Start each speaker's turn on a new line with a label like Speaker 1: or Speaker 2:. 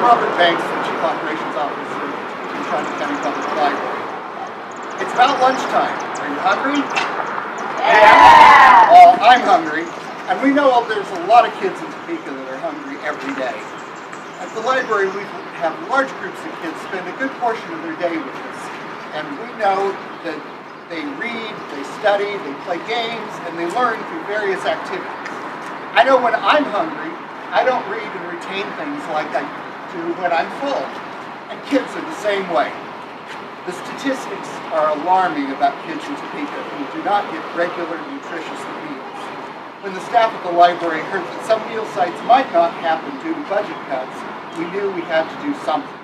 Speaker 1: Robert Banks, the Chief Operations Officer in Toronto County Public Library. It's about lunchtime. Are you hungry?
Speaker 2: Yeah!
Speaker 1: Well, I'm hungry, and we know there's a lot of kids in Topeka that are hungry every day. At the library, we have large groups of kids spend a good portion of their day with us, and we know that they read, they study, they play games, and they learn through various activities. I know when I'm hungry, I don't read and retain things like I do when I'm full, and kids are the same way. The statistics are alarming about kids in Topeka who do not get regular, nutritious meals. When the staff at the library heard that some meal sites might not happen due to budget cuts, we knew we had to do something.